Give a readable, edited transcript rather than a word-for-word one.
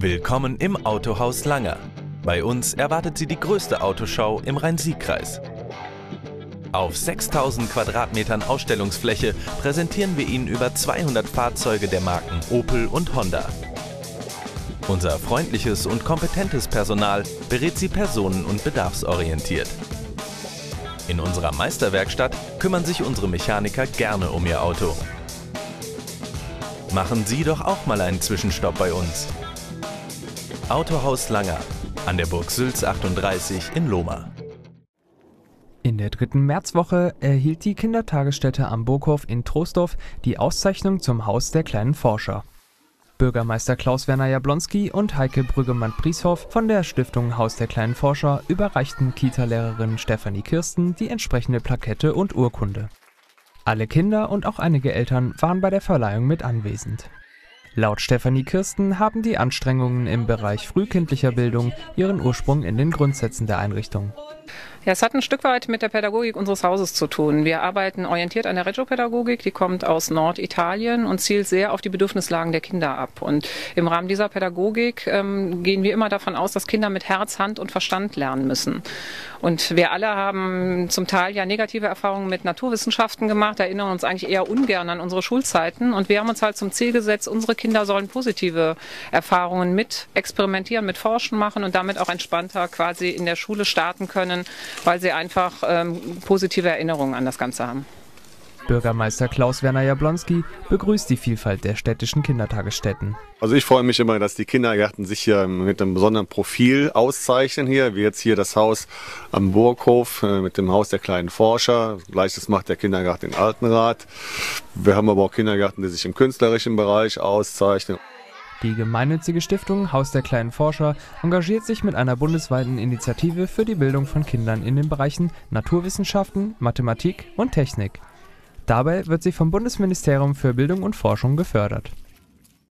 Willkommen im Autohaus Langer. Bei uns erwartet Sie die größte Autoschau im Rhein-Sieg-Kreis. Auf 6000 Quadratmetern Ausstellungsfläche präsentieren wir Ihnen über 200 Fahrzeuge der Marken Opel und Honda. Unser freundliches und kompetentes Personal berät Sie personen- und bedarfsorientiert. In unserer Meisterwerkstatt kümmern sich unsere Mechaniker gerne um Ihr Auto. Machen Sie doch auch mal einen Zwischenstopp bei uns. Autohaus Langer an der Burg Sülz 38 in Lohmar. In der 3. Märzwoche erhielt die Kindertagesstätte am Burghof in Troisdorf die Auszeichnung zum Haus der kleinen Forscher. Bürgermeister Klaus-Werner Jablonski und Heike Brüggemann-Prieshoff von der Stiftung Haus der kleinen Forscher überreichten Kita-Lehrerin Stefanie Kirsten die entsprechende Plakette und Urkunde. Alle Kinder und auch einige Eltern waren bei der Verleihung mit anwesend. Laut Stefanie Kirsten haben die Anstrengungen im Bereich frühkindlicher Bildung ihren Ursprung in den Grundsätzen der Einrichtung. Ja, es hat ein Stück weit mit der Pädagogik unseres Hauses zu tun. Wir arbeiten orientiert an der Reggio-Pädagogik, die kommt aus Norditalien und zielt sehr auf die Bedürfnislagen der Kinder ab. Und im Rahmen dieser Pädagogik gehen wir immer davon aus, dass Kinder mit Herz, Hand und Verstand lernen müssen. Und wir alle haben zum Teil ja negative Erfahrungen mit Naturwissenschaften gemacht, erinnern uns eigentlich eher ungern an unsere Schulzeiten. Und wir haben uns halt zum Ziel gesetzt, unsere Kinder sollen positive Erfahrungen mit experimentieren, mit Forschen machen und damit auch entspannter quasi in der Schule starten können, weil sie einfach positive Erinnerungen an das Ganze haben. Bürgermeister Klaus-Werner Jablonski begrüßt die Vielfalt der städtischen Kindertagesstätten. Also ich freue mich immer, dass die Kindergärten sich hier mit einem besonderen Profil auszeichnen hier, wie jetzt hier das Haus am Burghof mit dem Haus der kleinen Forscher. Gleiches macht der Kindergarten in Altenrath. Wir haben aber auch Kindergärten, die sich im künstlerischen Bereich auszeichnen. Die gemeinnützige Stiftung Haus der kleinen Forscher engagiert sich mit einer bundesweiten Initiative für die Bildung von Kindern in den Bereichen Naturwissenschaften, Mathematik und Technik. Dabei wird sie vom Bundesministerium für Bildung und Forschung gefördert.